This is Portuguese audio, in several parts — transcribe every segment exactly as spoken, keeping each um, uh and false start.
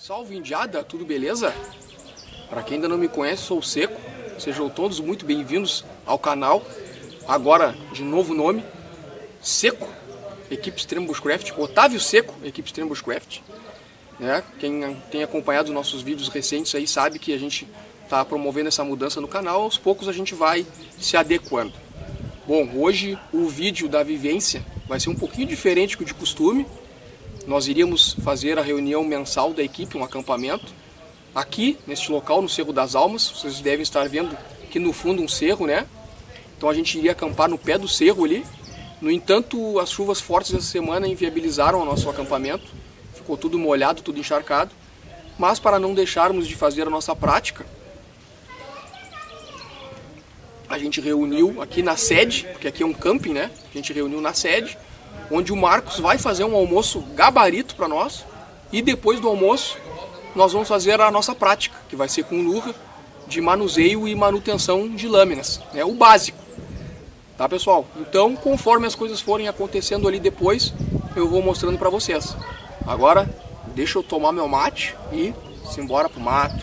Salve Indiada, tudo beleza? Para quem ainda não me conhece, sou o Seco. Sejam todos muito bem-vindos ao canal. Agora, de novo nome, Seco, Equipe Extremo Bushcraft, Otávio Seco, Equipe Extremo Bushcraft. Né? Quem tem acompanhado nossos vídeos recentes aí sabe que a gente está promovendo essa mudança no canal. Aos poucos a gente vai se adequando. Bom, hoje o vídeo da vivência vai ser um pouquinho diferente do de costume. Nós iríamos fazer a reunião mensal da equipe, um acampamento, aqui, neste local, no Cerro das Almas. Vocês devem estar vendo aqui no fundo um cerro, né? Então a gente iria acampar no pé do cerro ali. No entanto, as chuvas fortes dessa semana inviabilizaram o nosso acampamento. Ficou tudo molhado, tudo encharcado. Mas para não deixarmos de fazer a nossa prática, a gente reuniu aqui na sede, porque aqui é um camping, né? A gente reuniu na sede, onde o Marcos vai fazer um almoço gabarito para nós. E depois do almoço, nós vamos fazer a nossa prática, que vai ser com lurra de manuseio e manutenção de lâminas. É o básico. Tá, pessoal? Então, conforme as coisas forem acontecendo ali depois, eu vou mostrando para vocês. Agora, deixa eu tomar meu mate e simbora pro mato.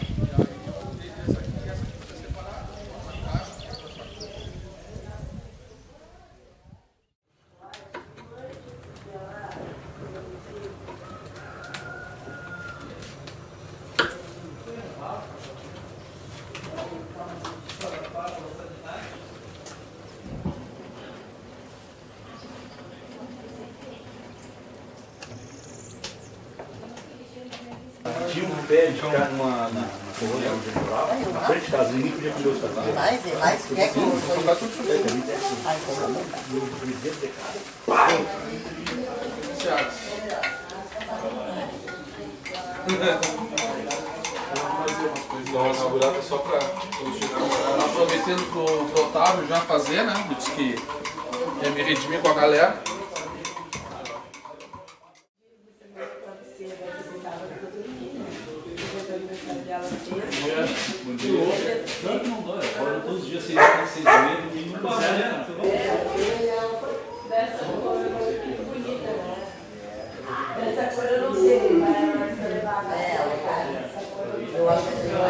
Tinha um pé de ficar numa, na, na colônia onde eu morava, na frente de casa, ninguém podia comer os caras. Mais, é mais, quer que eu vou Tá tudo sujeito ali. Ai, como não Dar uma inaugurada só para chegar. Aproveitando pro, pro Otávio já fazer, né? Disse que ia me redimir com a galera. Bom dia. Tanto não dói, agora todos os dias seis horas, seis e meia, domingo não sai, né? Dessa cor muito bonita, né? Dessa cor eu não sei, mas vai levar a ela, cara. Essa cor eu não sei. eu acho que Ela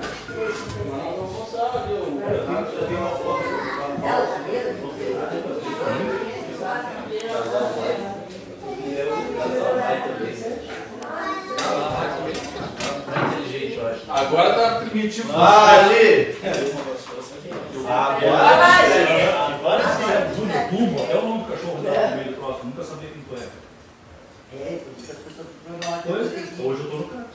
Agora tá primitivo. Vale! Agora, agora sim, é Júnior Tubo, até o nome do cachorro dela no meio do próximo, nunca sabia quem tu é. É, por isso que as pessoas não Hoje, hoje eu tô no canto.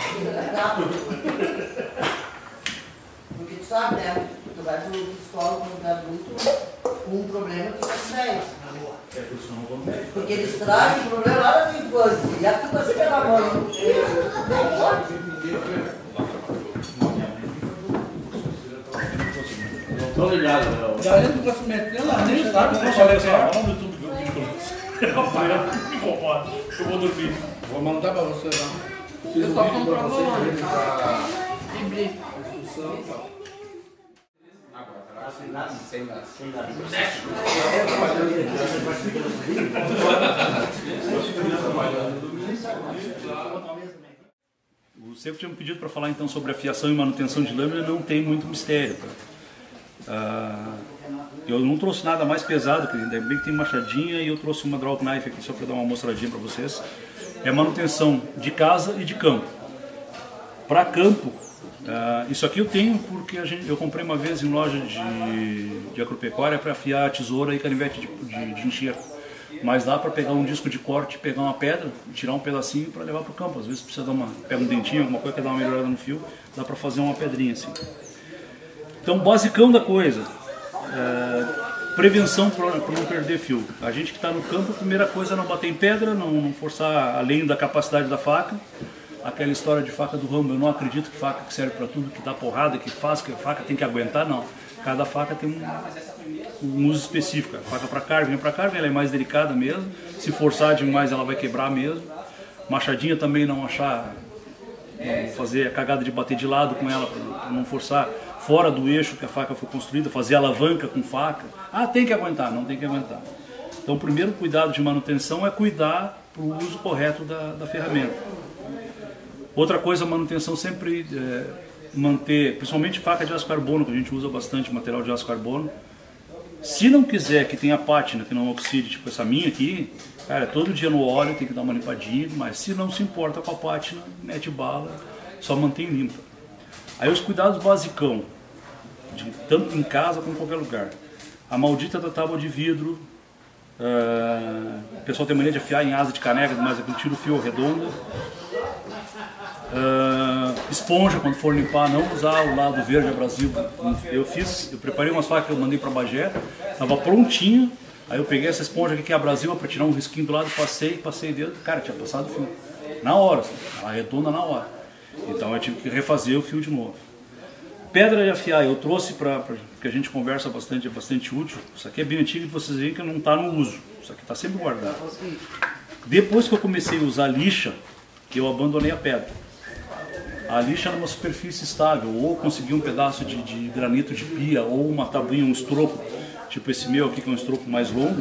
Porque tu sabe, né? Tu vai pro psicólogo quando é adulto com um problema que tá velho. É por isso que eu não vou no médico. Porque eles trazem o problema lá da tua infância. E a tua você pega a mão. Não pode. Tô ligado, Léo. Já entra pra se meter lá, nem sabe como Olha você só, é. vamos no YouTube ver o vídeo. Eu vou, eu vou dormir. Vou mandar pra você lá. eu só comprova onde? Fibri. Sem nada. O Seco tinha me pedido para falar então sobre a fiação e manutenção de lâmina, não tem muito mistério. Tá? Ah, eu não trouxe nada mais pesado, que ainda bem que tem machadinha, e eu trouxe uma draw knife aqui só para dar uma mostradinha para vocês. É manutenção de casa e de campo. Para campo, ah, isso aqui eu tenho porque a gente, eu comprei uma vez em loja de, de agropecuária para afiar tesoura e canivete de, de, de enxerto. Mas dá para pegar um disco de corte, pegar uma pedra, tirar um pedacinho para levar para o campo. Às vezes precisa dar uma, pega um dentinho, alguma coisa que dá uma melhorada no fio, dá para fazer uma pedrinha assim. Então, basicão da coisa, é, prevenção para não perder fio. A gente que está no campo, a primeira coisa é não bater em pedra, não, não forçar além da capacidade da faca. Aquela história de faca do ramo, eu não acredito que faca que serve para tudo, que dá porrada, que faz, que a faca tem que aguentar, não. Cada faca tem um, um uso específico. A faca para carving, para carving ela é mais delicada mesmo, se forçar demais ela vai quebrar mesmo. Machadinha também não achar, não fazer a cagada de bater de lado com ela, para não forçar fora do eixo que a faca foi construída, fazer alavanca com faca. Ah, tem que aguentar, não tem que aguentar. Então o primeiro cuidado de manutenção é cuidar para o uso correto da, da ferramenta. Outra coisa, a manutenção sempre é, manter, principalmente faca de aço carbono, que a gente usa bastante material de aço carbono. Se não quiser que tenha pátina, que não oxide, tipo essa minha aqui, cara, todo dia no óleo tem que dar uma limpadinha, mas se não se importa com a pátina, mete bala, só mantém limpa. Aí os cuidados basicão, de, tanto em casa como em qualquer lugar. A maldita da tábua de vidro, uh, o pessoal tem mania de afiar em asa de caneca, mas aquele tiro fio redonda. Uh, esponja, quando for limpar, não usar o lado verde abrasivo. Eu fiz, eu preparei umas facas que eu mandei para Bagé, estava prontinha. Aí eu peguei essa esponja aqui que é abrasiva para tirar um risquinho do lado, passei, passei dentro, cara, tinha passado o fio na hora, assim, arredonda na hora. Então eu tive que refazer o fio de novo. Pedra de afiar, eu trouxe para que a gente conversa bastante, é bastante útil. Isso aqui é bem antigo e vocês veem que não está no uso. Isso aqui está sempre guardado. Depois que eu comecei a usar lixa, eu abandonei a pedra. A lixa numa superfície estável, ou conseguir um pedaço de, de granito de pia, ou uma tabuinha, um estropo, tipo esse meu aqui que é um estropo mais longo,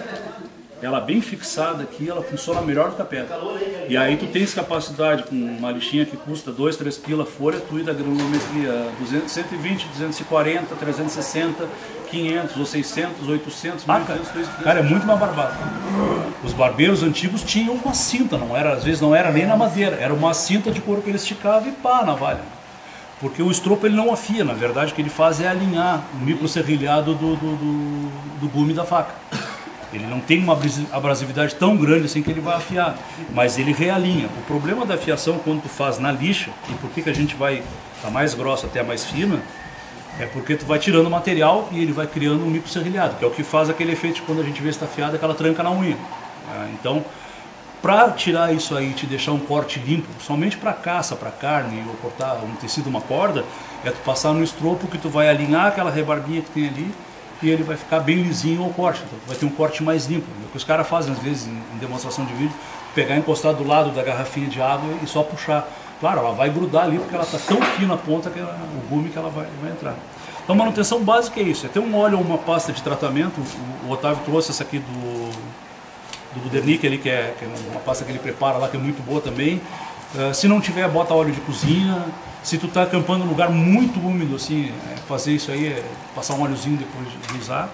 ela bem fixada aqui, ela funciona melhor do que a pedra. E aí tu tens capacidade com uma lixinha que custa dois, três pila fora, tu ir da granulometria duzentos, cento e vinte, duzentos e quarenta, trezentos e sessenta, quinhentos ou seiscentos, oitocentos, ah, cara, cara, é muito mais barbado. Os barbeiros antigos tinham uma cinta, não era, às vezes não era nem na madeira, era uma cinta de couro que ele esticava e pá, na navalha. Porque o estropo ele não afia, na verdade o que ele faz é alinhar o microserrilhado do, do, do, do gume da faca. Ele não tem uma abrasividade tão grande assim que ele vai afiar, mas ele realinha. O problema da afiação quando tu faz na lixa, e por que que a gente vai da mais grossa até a mais fina, é porque tu vai tirando o material e ele vai criando um microserrilhado, que é o que faz aquele efeito de quando a gente vê está afiada, aquela tranca na unha. Então, para tirar isso aí e te deixar um corte limpo, somente para caça, para carne, ou cortar um tecido, uma corda, é tu passar no estropo que tu vai alinhar aquela rebarbinha que tem ali, e ele vai ficar bem lisinho o corte, então vai ter um corte mais limpo. O que os caras fazem às vezes em, em demonstração de vídeo, pegar e encostar do lado da garrafinha de água e só puxar. Claro, ela vai grudar ali porque ela está tão fina a ponta, que ela, o gume que ela vai, vai entrar. Então manutenção básica é isso, é ter um óleo ou uma pasta de tratamento. O, o Otávio trouxe essa aqui do, do Budernick ali, que é, que é uma pasta que ele prepara lá, que é muito boa também. Uh, se não tiver, bota óleo de cozinha. Se tu está acampando em um lugar muito úmido, assim, é, fazer isso aí, é passar um óleozinho depois de usar.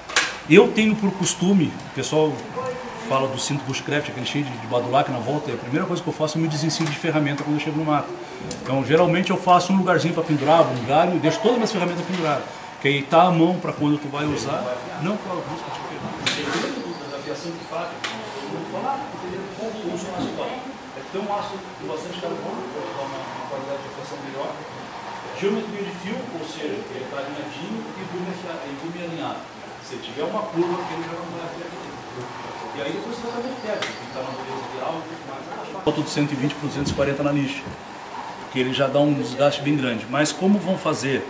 Eu tenho por costume, o pessoal fala do cinto bushcraft, aquele cheio de, de badulac na volta, a primeira coisa que eu faço é me desensino de ferramenta quando eu chego no mato. Então, geralmente eu faço um lugarzinho para pendurar, um galho, e deixo todas as minhas ferramentas penduradas. Que aí tá a mão para quando tu vai usar, não para o risco de quebrar. Da afiação de faca, eu vou falar, eu uso um aço top. É ter um aço com bastante carbono, para dar uma, uma qualidade de afiação melhor. Geometria de fio, ou seja, ele está alinhadinho e gume alinhado. Se tiver uma curva, ele já não vai afiar aqui. E aí depois você vai fazer técnico, pintar na beleza ideal e tudo mais. Boto de cento e vinte por duzentos e quarenta na lixa, que ele já dá um desgaste bem grande. Mas como vão fazer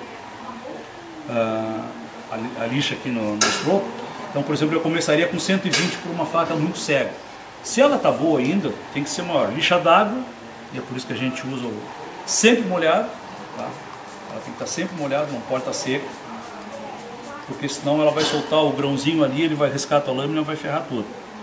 uh, a, a lixa aqui no, no estropo, então, por exemplo, eu começaria com cento e vinte por uma faca muito cega. Se ela está boa ainda, tem que ser maior. Lixa d'água, e é por isso que a gente usa o, sempre molhado, tá? Ela tem que estar sempre molhada, não pode estar seca, porque senão ela vai soltar o grãozinho ali, ele vai riscar a tua lâmina e vai ferrar tudo.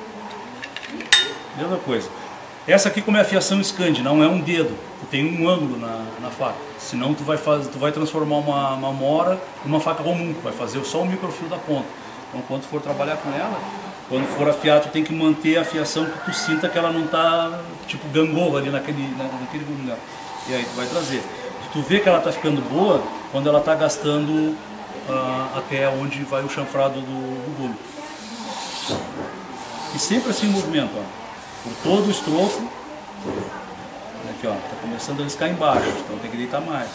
Mesma coisa. Essa aqui, como é afiação Scandi, não é um dedo, tu tem um ângulo na, na faca. Senão tu vai, fazer, tu vai transformar uma, uma mora numa faca comum, vai fazer só o microfio da ponta. Então quando for trabalhar com ela, quando for afiar, tu tem que manter a afiação que tu sinta que ela não está tipo gangorra ali naquele, na, naquele gume dela. E aí tu vai trazer. Se tu vê que ela está ficando boa, quando ela está gastando uh, até onde vai o chanfrado do, do gume. E sempre assim o movimento, ó. Por todo o estropo, aqui ó, tá começando a riscar embaixo, então tem que deitar mais.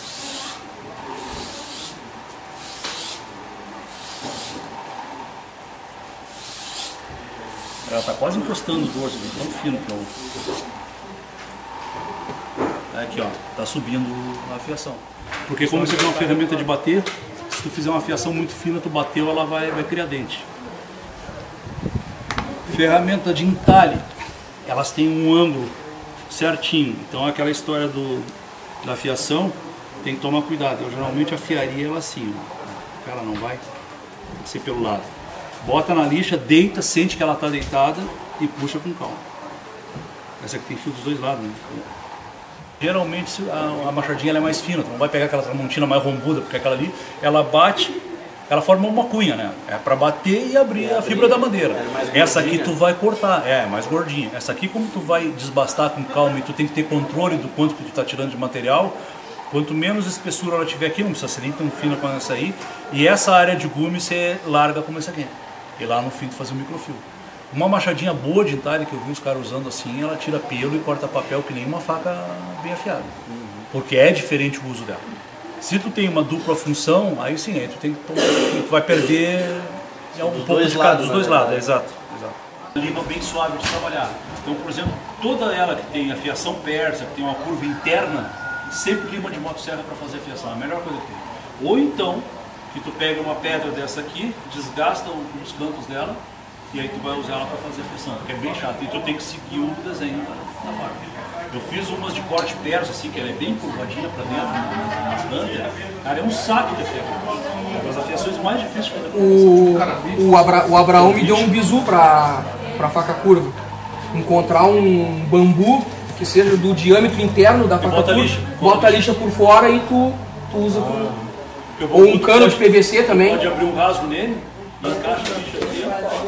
Ela tá quase encostando o dorso, tão fino que eu... Aqui ó, tá subindo a afiação. Porque como você tem uma ferramenta de bater, se tu fizer uma afiação muito fina, tu bateu, ela vai, vai criar dente. Ferramenta de entalhe. Elas têm um ângulo certinho, então aquela história do, da afiação tem que tomar cuidado. Eu geralmente afiaria ela assim, ó. Ela não vai, tem que ser pelo lado. Bota na lixa, deita, sente que ela está deitada e puxa com calma. Essa aqui tem fio dos dois lados, né? Geralmente a, a machadinha ela é mais fina, tu não vai pegar aquela tramontina mais rombuda, porque aquela ali, ela bate, ela forma uma cunha, né? É para bater e abrir a fibra da madeira. Essa aqui tu vai cortar, é, mais gordinha. Essa aqui, como tu vai desbastar com calma e tu tem que ter controle do quanto que tu tá tirando de material, quanto menos espessura ela tiver aqui, não precisa ser nem tão fina quanto essa aí, e essa área de gume você larga como essa aqui. E lá no fim tu faz um microfio. Uma machadinha boa de entalhe que eu vi os caras usando assim, ela tira pelo e corta papel que nem uma faca bem afiada. Uhum. Porque é diferente o uso dela. Se tu tem uma dupla função, aí sim, aí tu, tem, tu, tu vai perder um dos pouco de cada, dos dois lados. Exato, exato. Lima bem suave de trabalhar. Então, por exemplo, toda ela que tem a fiação persa, que tem uma curva interna, sempre lima de motosserra para fazer a fiação, é a melhor coisa que tem. Ou então, que tu pega uma pedra dessa aqui, desgasta os cantos dela, e aí tu vai usar ela para fazer a fiação, porque é bem chato, e tu tem que seguir o desenho da fábrica. Eu fiz umas de corte persa, assim, que ela é bem curvadinha para dentro, nas lanternas. Cara, é um saco de afiar. É uma das afiações mais difíceis de fazer. O, o, Abra, o Abraão me deu um bizu para para faca curva. Encontrar um bambu que seja do diâmetro interno da faca curva, lixa, bota a lixa por fora e tu, tu usa ah, com... Ou um cano de P V C também. Pode abrir um rasgo nele e encaixa a lixa aqui.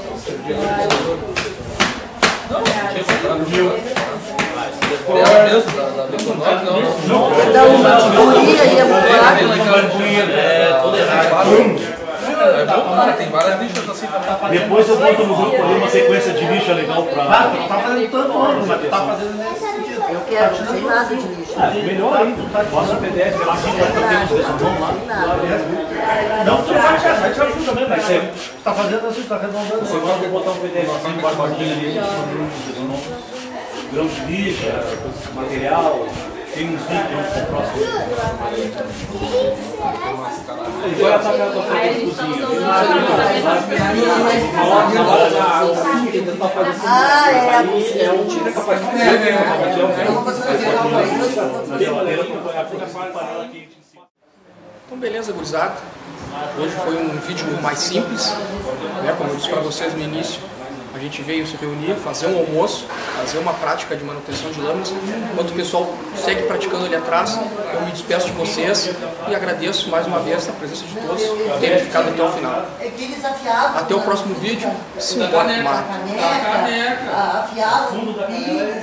Ela mesmo, da Deconove, não. Não, dá uma guria e é muito É, todo errado. É bom, cara, tem várias lixas assim também. Depois eu boto no grupo ali uma sequência de lixa legal pra... Ah, tu tá fazendo tanto ano, mas tu tá fazendo nesse sentido. Eu quero, não tem nada de lixo. Ah, melhor ainda. Posso o P D F lá, assim, vai ter uns decisões lá. Não, tu vai te ajuda também, mas você tá fazendo assim, tá arredondando. Você vai botar um P D F assim, guardadinho ali, grão de lixa, material, tem uns vídeos que estão próximos. E vai atacar a tua frente de cozinha. Ah, é a cozinha. É um tiro capaz de Então beleza, gurizada. Hoje foi um vídeo mais simples, né? Como eu disse para vocês no início, a gente veio se reunir, fazer um almoço, fazer uma prática de manutenção de lâminas. Enquanto o pessoal segue praticando ali atrás, eu me despeço de vocês e agradeço mais uma vez a presença de todos por terem ficado até o final. Até o próximo vídeo. Simbora, Caneca, afiado,